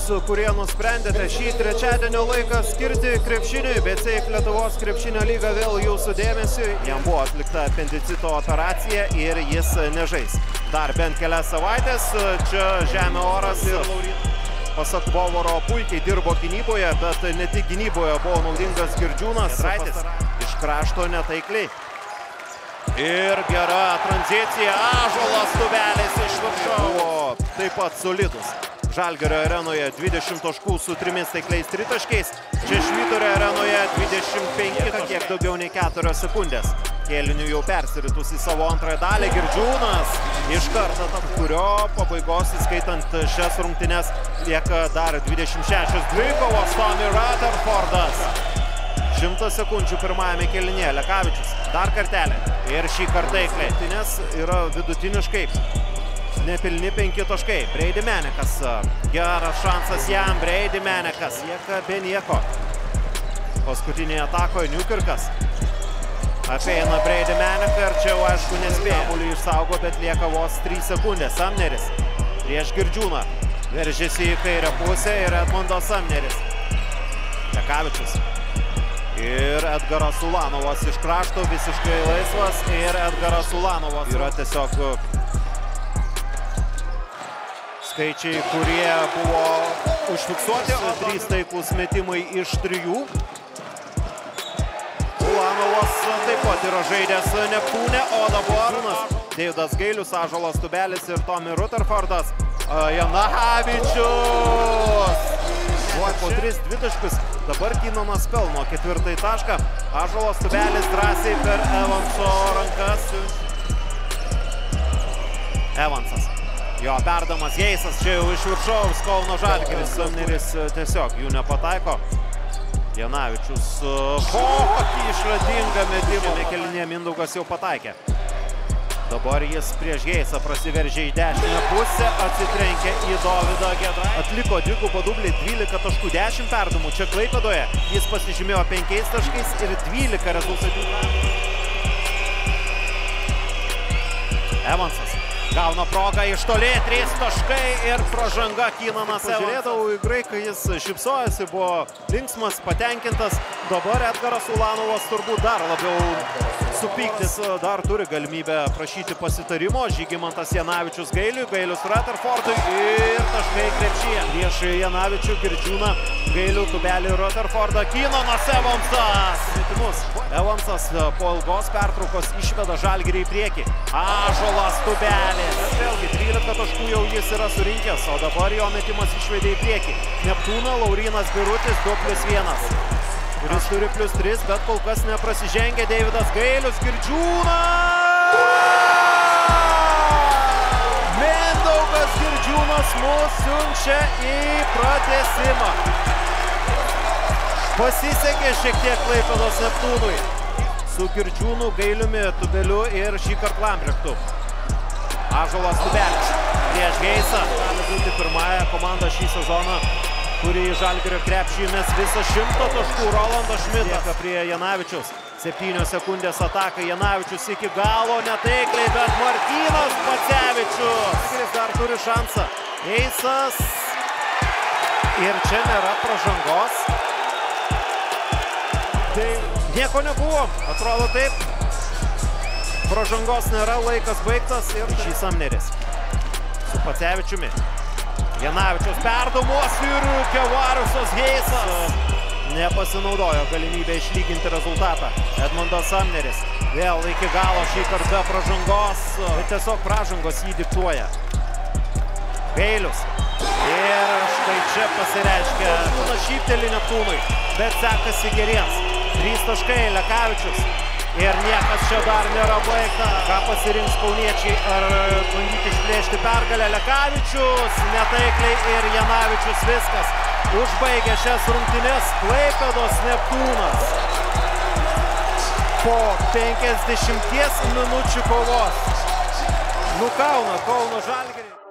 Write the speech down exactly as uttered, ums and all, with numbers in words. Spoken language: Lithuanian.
kurie nusprendėte šį trečiadienio laiką skirti krepšiniui, B C Lietuvos krepšinio lyga vėl jūsų dėmesiu. Jam buvo atlikta apendicito operacija ir jis nežais dar bent kelias savaitės. Čia žemė oras ir pasak Bovaro puikiai dirbo gynyboje, bet ne tik gynyboje buvo naudingas Girdžiūnas. Raitis iš krašto netaikliai. Ir gera tranzicija, Ąžuolas Tubelis iš viršaus. Taip pat solidus. Žalgirio arenoje dvidešimt taškų su trimis taikliais tritaškiais. Čia Švyturio arenoje dvidešimt penki, kiek daugiau nei keturios sekundės. Kėliniu jau persiritus į savo antrąją dalį. Girdžiūnas iš karto, kurio pabaigos, įskaitant šias rungtynes, lieka dar dvidešimt šešios dvikovos. Tommy Rutherfordas. Šimtas sekundžių pirmajame kėlinyje. Lekavičius dar kartelį. Ir šį kartą taikliai. Yra vidutiniškai nepilni penki taškai. Brady Menekas. Geras šansas jam. Brady Menekas. Lieka be nieko. Paskutinėje atakoje Newkirkas. Apeina Brady Meneką ir čia jau aišku nespėja. Kamuolį išsaugo, bet lieka vos trys sekundės. Samneris prieš Girdžiūną. Veržiasi į kairę pusę ir Edmundas Samneris. Lekavičius. Ir Edgaras Ulanovas iš krašto visiškai laisvas. Ir Edgaras Ulanovas yra tiesiog skaičiai, kurie buvo užfiksuoti. Trys taiklūs metimai iš trijų. Ulanovas taip pat yra žaidęs Neptūne, o dabar Deividas Gailius, Ąžuolas Tubelis ir Tommy Rutherfordas. Janavičius! Po tris dvitaškius. Dabar Kynanas pelno ketvirtąjį tašką. Ąžuolas Tubelis drąsiai per Evanso rankas. Evansas. Jo perdamas Jeisas čia jau iš viršaus. Kauno Žalgiris. Samneris tiesiog jų nepataiko. Janavičius. Kokį išradingą metimą. Kėlinyje Mindaugas jau pataikė. Dabar jis prieš Jeisą prasiveržė į dešinę pusę, atsitrenkė į Dovydą Gedraitį. Atliko dvigubą dublį, dvylika taškų, dešimt perdavimų. Čia Klaipėdoje jis pasižymėjo penkiais taškais ir dvylika rezultatyvių. Evansas gauna progą iš toli, trys taškai ir pražanga Kynanas. Pažiūrėdavau į graiką, jis šypsojasi, buvo linksmas, patenkintas. Dabar Edgaras Ulanovas turbūt dar labiau supyktis, dar turi galimybę prašyti pasitarimo. Žygimantas Janavičius Gailiui, Gailius Rutherfordui ir taškai krepšyje. Prieš Janavičių, Girdžiūną, Gailių, Tubelį, Rutherfordą, Kynanas Evansas. Evansas po ilgos pertraukos išveda Žalgirį į priekį. Ąžuolas Tubelis. Bet vėlgi trylika taškų jau jis yra surinkęs, o dabar jo metimas išvedė į priekį. Neptūną Laurynas Birutis du plius vienas. Kuris turi plius tris, bet kol kas neprasižengia Deividas Gailius. Girdžiūnas! Mindaugas Girdžiūnas mus siunčia į pratęsimą. Pasisekė šiek tiek Klaipėdos Neptūnui. Su Girdžiūnu, Gailiumi, Tubeliu ir šįkart Lambrechtu. Ąžuolas Tubelis prieš Jeisą. Gali būti pirmąją komandą šį sezoną, kuri į Žalgirio krepšį mes visą šimtą taškų. Rolandas Šmitas prie Janavičiaus. Septynios sekundės atakai. Janavičius iki galo netaikliai, bet Martynas Pacevičius. Jis dar turi šansą. Jeisas. Ir čia nėra pražangos. Tai nieko nebuvo. Atrodo taip. Pražangos nėra, laikas baigtas ir šį Samneris. Su Pacevičiumi. Janavičiaus perdavimas ir Kevariusas Jeisas nepasinaudojo galimybę išlyginti rezultatą. Edmundas Samneris vėl iki galo šį kartą be pražangos, bet tiesiog pražangos jį diktuoja. Gailius. Ir štai čia pasireiškia šyptelį Neptūnui, bet sekasi geriems. Trys taškai Lekavičius. Ir niekas čia dar nėra baigta. Ką pasirinks kauniečiai, ar bandyti išplėšti pergalę? Lekavičius netaikliai ir Janavičius viskas. Užbaigė šias rungtynes Klaipėdos Neptūnas. Po penkiasdešimties minučių kovos nukauna Kauno Žalgirį.